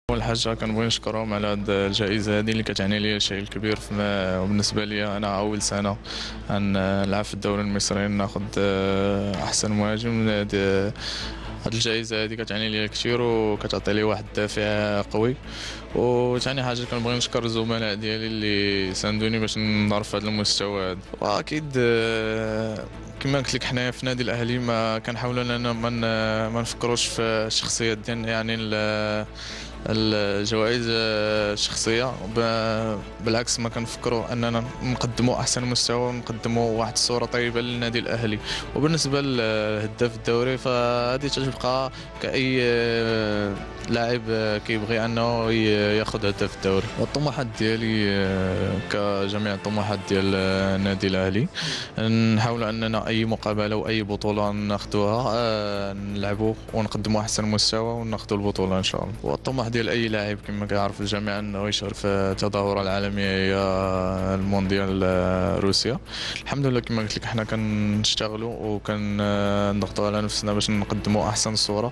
اول حاجه كنبغي نشكرهم على هاد الجائزه هذه اللي كتعني لي شيء كبير وبالنسبه لي انا اول سنه نلعب في الدوري المصري ناخذ احسن مهاجم. هاد الجائزه هذه كتعني لي كثير وكتعطي لي واحد الدافع قوي. وثاني حاجه كنبغي نشكر الزملاء ديالي اللي ساندوني باش نضرب في هذا المستوى هذا. واكيد كما قلت لك حنايا في نادي الاهلي ما كنحاولوا اننا ما نفكروش في الشخصيات ديالنا، يعني الجوائز شخصيه. بالعكس ما كنفكروا اننا نقدموا احسن مستوى ونقدموا واحد الصوره طيبه للنادي الاهلي. وبالنسبه لهداف الدوري فهذه تتبقى كاي لاعب كيبغي انه ياخذ هداف الدوري. والطموحات ديالي كجميع الطموحات ديال النادي الاهلي نحاولوا اننا اي مقابله واي بطوله ناخذوها نلعبوا ونقدموا احسن مستوى وناخذوا البطوله ان شاء الله. والطموح ديال اي لاعب كما كيعرف الجميع انه يشارك في التظاهره العالميه هي المونديال روسيا. الحمد لله كما قلت لك حنا كنشتغلوا وكنضغطوا على نفسنا باش نقدموا احسن صوره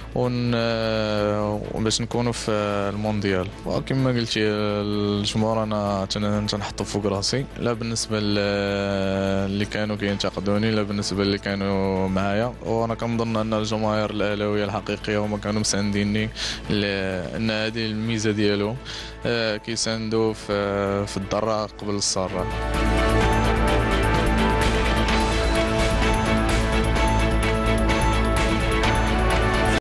باش نكونوا في المونديال. وكما قلتي الجمهور انا تنحطو فوق راسي، لا بالنسبه اللي كانوا كينتقدوني لا بالنسبه اللي كانوا معايا. وانا كنظن ان الجماهير الاهلاويه الحقيقيه هما كانوا مسانديني، لان هذه الميزه ديالهم كيساندوا في الضراء قبل السراء.